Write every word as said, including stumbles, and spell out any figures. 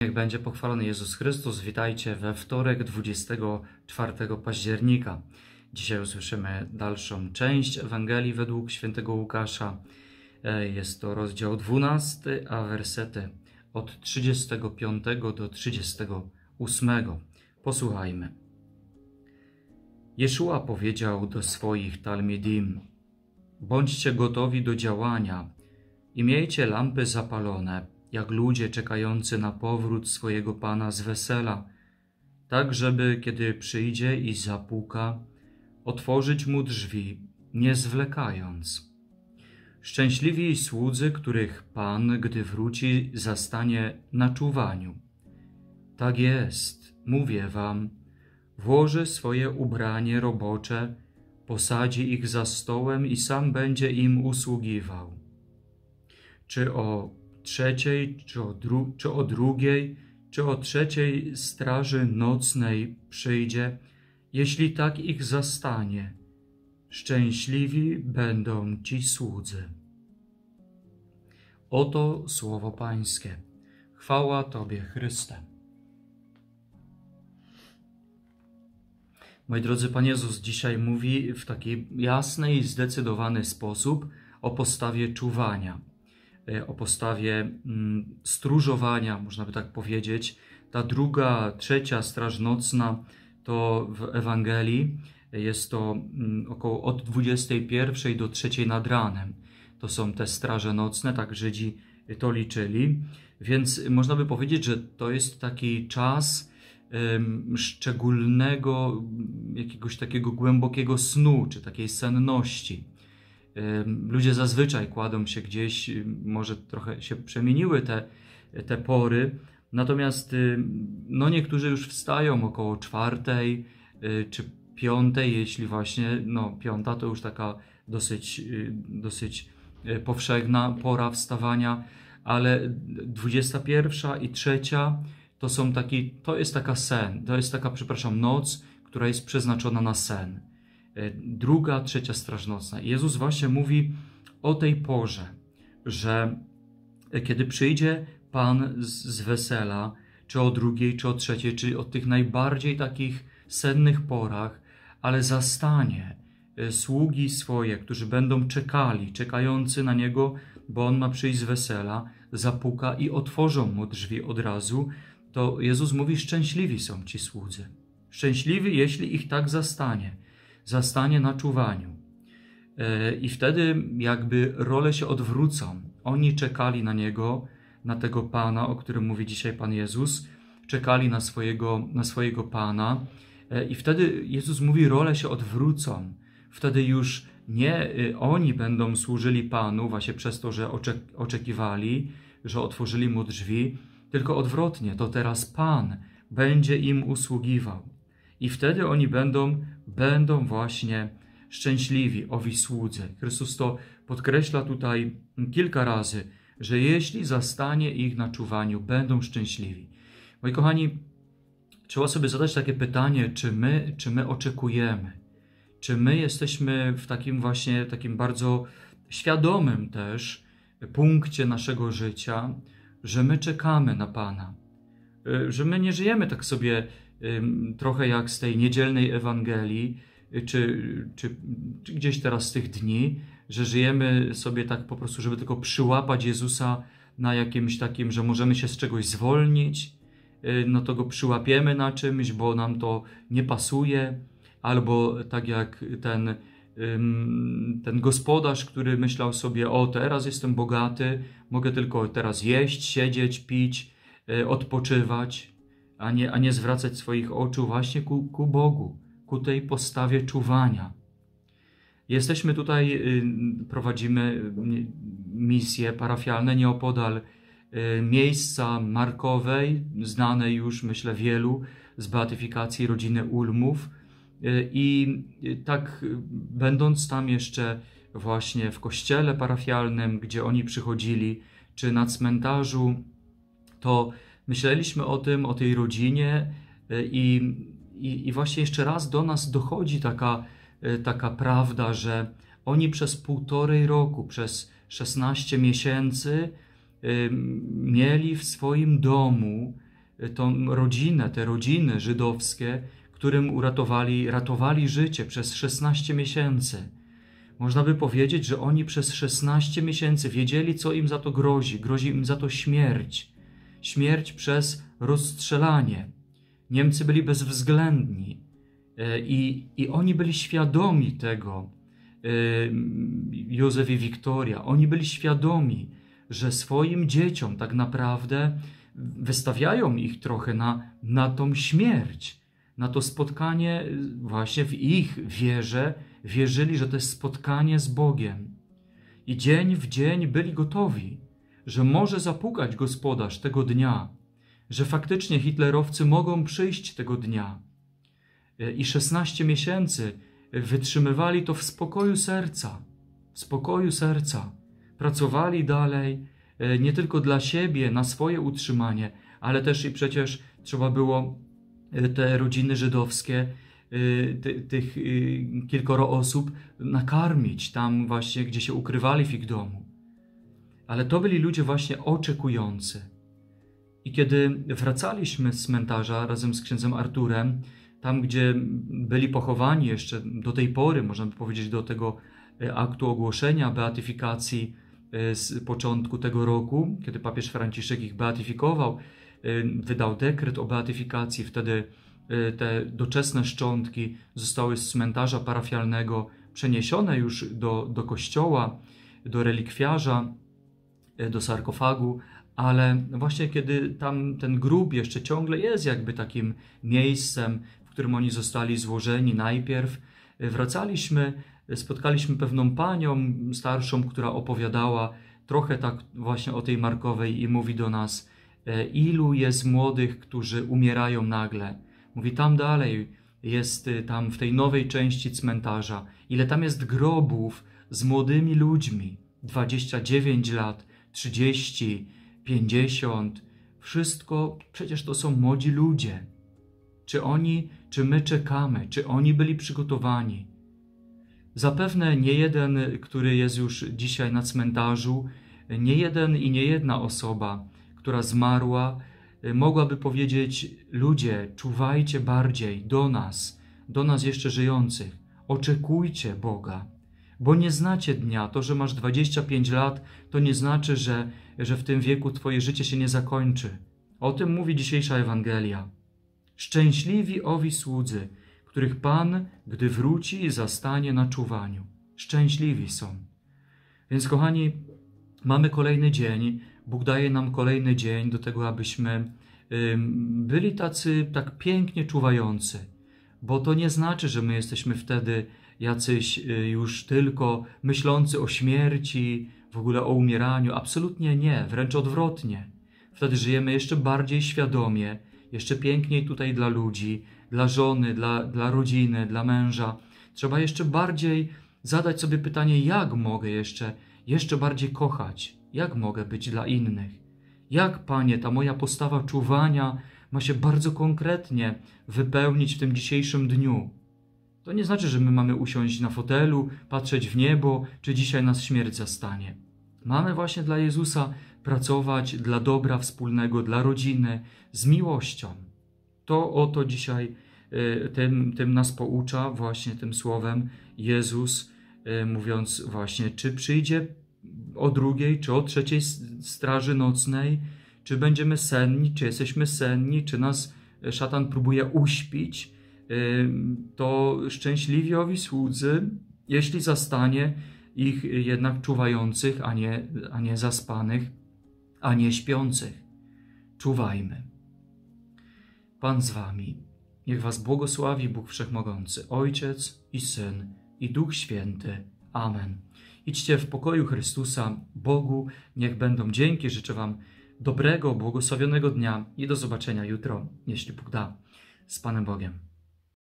Niech będzie pochwalony Jezus Chrystus. Witajcie we wtorek, dwudziestego czwartego października. Dzisiaj usłyszymy dalszą część Ewangelii według świętego Łukasza. Jest to rozdział dwunasty, a wersety od trzydziestego piątego do trzydziestego ósmego. Posłuchajmy. Jeszua powiedział do swoich talmidim: bądźcie gotowi do działania i miejcie lampy zapalone, jak ludzie czekający na powrót swojego Pana z wesela, tak żeby, kiedy przyjdzie i zapuka, otworzyć mu drzwi, nie zwlekając. Szczęśliwi słudzy, których Pan, gdy wróci, zastanie na czuwaniu. Tak jest, mówię wam, włoży swoje ubranie robocze, posadzi ich za stołem i sam będzie im usługiwał. Czy o trzeciej, czy o, dru czy o drugiej, czy o trzeciej straży nocnej przyjdzie, jeśli tak ich zastanie, szczęśliwi będą ci słudzy. Oto słowo Pańskie. Chwała Tobie, Chryste. Moi drodzy, Pan Jezus dzisiaj mówi w taki jasny i zdecydowany sposób o postawie czuwania, o postawie stróżowania, można by tak powiedzieć. Ta druga, trzecia straż nocna to w Ewangelii jest to około od dwudziestej pierwszej do trzeciej nad ranem. To są te straże nocne, tak Żydzi to liczyli. Więc można by powiedzieć, że to jest taki czas um, szczególnego, jakiegoś takiego głębokiego snu, czy takiej senności. Ludzie zazwyczaj kładą się gdzieś, może trochę się przemieniły te, te pory, natomiast no niektórzy już wstają około czwartej czy piątej, jeśli właśnie, no piąta to już taka dosyć, dosyć powszechna pora wstawania, ale dwudziesta pierwsza i trzecia to są taki, to jest taka sen, to jest taka, przepraszam, noc, która jest przeznaczona na sen. Druga, trzecia straż nocna. Jezus właśnie mówi o tej porze, że kiedy przyjdzie Pan z wesela, czy o drugiej, czy o trzeciej, czyli o tych najbardziej takich sennych porach, ale zastanie sługi swoje, którzy będą czekali, czekający na Niego, bo On ma przyjść z wesela, zapuka i otworzą Mu drzwi od razu, to Jezus mówi, szczęśliwi są ci słudzy. Szczęśliwi, jeśli ich tak zastanie. Zastanie na czuwaniu. I wtedy jakby role się odwrócą. Oni czekali na Niego, na tego Pana, o którym mówi dzisiaj Pan Jezus, czekali na swojego, na swojego Pana i wtedy Jezus mówi, role się odwrócą. Wtedy już nie oni będą służyli Panu właśnie przez to, że oczekiwali, że otworzyli Mu drzwi, tylko odwrotnie, to teraz Pan będzie im usługiwał. I wtedy oni będą, będą właśnie szczęśliwi, owi słudzy. Chrystus to podkreśla tutaj kilka razy, że jeśli zastanie ich na czuwaniu, będą szczęśliwi. Moi kochani, trzeba sobie zadać takie pytanie, czy my, czy my oczekujemy, czy my jesteśmy w takim właśnie, takim bardzo świadomym też punkcie naszego życia, że my czekamy na Pana, że my nie żyjemy tak sobie trochę jak z tej niedzielnej Ewangelii, czy, czy, czy gdzieś teraz z tych dni, że żyjemy sobie tak po prostu, żeby tylko przyłapać Jezusa na jakimś takim, że możemy się z czegoś zwolnić, no to Go przyłapiemy na czymś, bo nam to nie pasuje, albo tak jak ten, ten gospodarz, który myślał sobie, o teraz jestem bogaty, mogę tylko teraz jeść, siedzieć, pić, odpoczywać, A nie, a nie zwracać swoich oczu właśnie ku, ku Bogu, ku tej postawie czuwania. Jesteśmy tutaj, prowadzimy misje parafialne nieopodal miejsca Markowej, znanej już, myślę, wielu z beatyfikacji rodziny Ulmów. I tak będąc tam jeszcze właśnie w kościele parafialnym, gdzie oni przychodzili, czy na cmentarzu, to myśleliśmy o tym, o tej rodzinie i, i, i właśnie jeszcze raz do nas dochodzi taka, taka prawda, że oni przez półtorej roku, przez szesnaście miesięcy mieli w swoim domu tą rodzinę, te rodziny żydowskie, którym uratowali, ratowali życie przez szesnaście miesięcy. Można by powiedzieć, że oni przez szesnaście miesięcy wiedzieli, co im za to grozi. Grozi im za to śmierć. Śmierć przez rozstrzelanie. Niemcy byli bezwzględni i, i oni byli świadomi tego, Józef i Wiktoria, oni byli świadomi, że swoim dzieciom tak naprawdę wystawiają ich trochę na, na tą śmierć, na to spotkanie właśnie w ich wierze, wierzyli, że to jest spotkanie z Bogiem. I dzień w dzień byli gotowi, że może zapukać gospodarz tego dnia, że faktycznie hitlerowcy mogą przyjść tego dnia. I szesnaście miesięcy wytrzymywali to w spokoju serca, w spokoju serca. Pracowali dalej, nie tylko dla siebie, na swoje utrzymanie, ale też i przecież trzeba było te rodziny żydowskie, ty, tych kilkoro osób nakarmić tam właśnie, gdzie się ukrywali w ich domu. Ale to byli ludzie właśnie oczekujący. I kiedy wracaliśmy z cmentarza razem z księdzem Arturem, tam gdzie byli pochowani jeszcze do tej pory, można by powiedzieć do tego aktu ogłoszenia beatyfikacji z początku tego roku, kiedy papież Franciszek ich beatyfikował, wydał dekret o beatyfikacji, wtedy te doczesne szczątki zostały z cmentarza parafialnego przeniesione już do, do kościoła, do relikwiarza, do sarkofagu, ale właśnie kiedy tam ten grób jeszcze ciągle jest jakby takim miejscem, w którym oni zostali złożeni najpierw, wracaliśmy, spotkaliśmy pewną panią starszą, która opowiadała trochę tak właśnie o tej Markowej i mówi do nas, ilu jest młodych, którzy umierają nagle. Mówi, tam dalej jest, tam w tej nowej części cmentarza, ile tam jest grobów z młodymi ludźmi, dwadzieścia dziewięć lat, trzydzieści, pięćdziesiąt, wszystko przecież to są młodzi ludzie. Czy oni, czy my czekamy, czy oni byli przygotowani? Zapewne nie jeden, który jest już dzisiaj na cmentarzu, nie jeden i nie jedna osoba, która zmarła, mogłaby powiedzieć, ludzie, czuwajcie bardziej do nas, do nas jeszcze żyjących, oczekujcie Boga, bo nie znacie dnia. To, że masz dwadzieścia pięć lat, to nie znaczy, że, że w tym wieku twoje życie się nie zakończy. O tym mówi dzisiejsza Ewangelia. Szczęśliwi owi słudzy, których Pan, gdy wróci, zastanie na czuwaniu. Szczęśliwi są. Więc kochani, mamy kolejny dzień. Bóg daje nam kolejny dzień do tego, abyśmy byli tacy tak pięknie czuwający. Bo to nie znaczy, że my jesteśmy wtedy jacyś już tylko myślący o śmierci, w ogóle o umieraniu. Absolutnie nie, wręcz odwrotnie. Wtedy żyjemy jeszcze bardziej świadomie, jeszcze piękniej tutaj dla ludzi, dla żony, dla, dla rodziny, dla męża. Trzeba jeszcze bardziej zadać sobie pytanie, jak mogę jeszcze, jeszcze bardziej kochać, jak mogę być dla innych. Jak, Panie, ta moja postawa czuwania ma się bardzo konkretnie wypełnić w tym dzisiejszym dniu. To nie znaczy, że my mamy usiąść na fotelu, patrzeć w niebo, czy dzisiaj nas śmierć zastanie. Mamy właśnie dla Jezusa pracować dla dobra wspólnego, dla rodziny, z miłością. To oto dzisiaj tym, tym nas poucza właśnie tym słowem Jezus, mówiąc właśnie, czy przyjdzie o drugiej, czy o trzeciej straży nocnej, czy będziemy senni, czy jesteśmy senni, czy nas szatan próbuje uśpić, to szczęśliwi owi słudzy, jeśli zastanie ich jednak czuwających, a nie, a nie zaspanych, a nie śpiących. Czuwajmy. Pan z wami. Niech was błogosławi Bóg Wszechmogący, Ojciec i Syn i Duch Święty. Amen. Idźcie w pokoju Chrystusa. Bogu niech będą dzięki. Życzę wam dobrego, błogosławionego dnia i do zobaczenia jutro, jeśli Bóg da. Z Panem Bogiem.